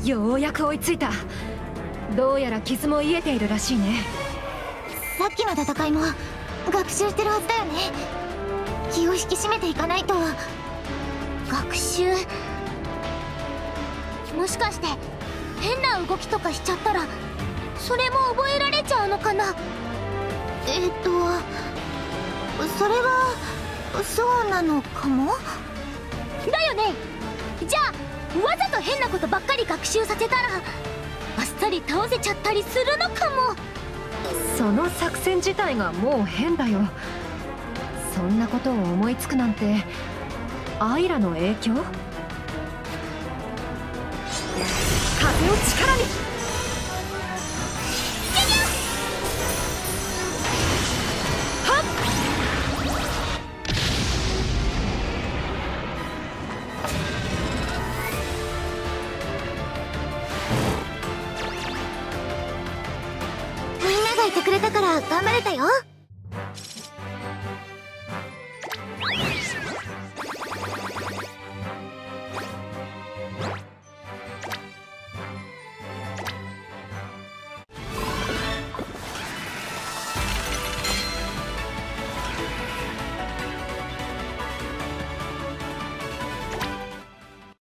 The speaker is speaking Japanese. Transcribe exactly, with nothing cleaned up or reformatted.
ようやく追いついた。どうやら傷も癒えているらしいね。 さっきの戦いも学習してるはずだよね。気を引き締めていかないと。学習、もしかして変な動きとかしちゃったらそれも覚えられちゃうのかな。えっとそれはそうなのかもだよね。じゃあわざと変なことばっかり学習させたらあっさり倒せちゃったりするのかも。 その作戦自体がもう変だよ。そんなことを思いつくなんてアイラの影響？風を力に。はっ！ みんながいてくれたから頑張れたよ。